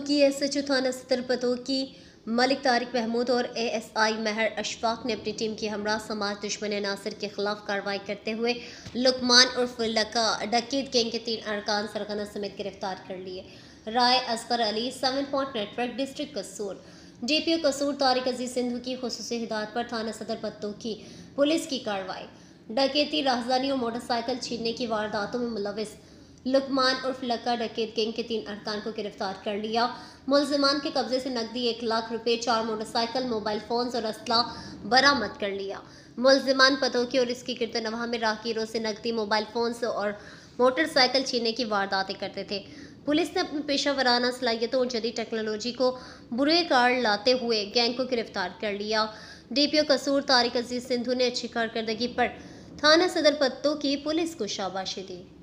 की एसएचओ थाना सदर पतोकी मलिक तारिक महमूद और एएसआई महर अशफाक ने अपनी टीम की हमरा समाज दुश्मन नासिर के खिलाफ कार्रवाई करते हुए लुकमान उर्फ लका डकैत गैंग के 3 अरकान सरगना समेत गिरफ्तार कर लिए। Rai Asghar Ali 7 point network district Kasur DPO Kasur Tariq अजीज सिंधु की खुसूसी हिदायत पर थाना सदर पतोकी पुलिस की कार्रवाई। डकैती, राहदानी और मोटरसाइकिल छीनने की वारदातों में मुलविस लुकमान उर्फ लक्का डकैत गैंग के 3 अरकान को गिरफ्तार कर लिया। मुलजिमान के कब्जे से नकदी 1 लाख रुपए, 4 मोटरसाइकिल, मोबाइल फोन्स और असला बरामद कर लिया। मुलजिमान पतोकी और इसकी गिरदनवाह में राहगीरों से नकदी, मोबाइल फोन्स और मोटरसाइकिल छीनने की वारदातें करते थे। पुलिस ने अपनी पेशा वराना सलाहियतों और जदीद टेक्नोलॉजी को बुरे कार लाते हुए गैंग को गिरफ्तार कर लिया। डीपीओ कसूर तारिक अजीज सिंधु ने अच्छी कारकर्दगी पर थाना सदर पत्तों की पुलिस को शाबाशी दी।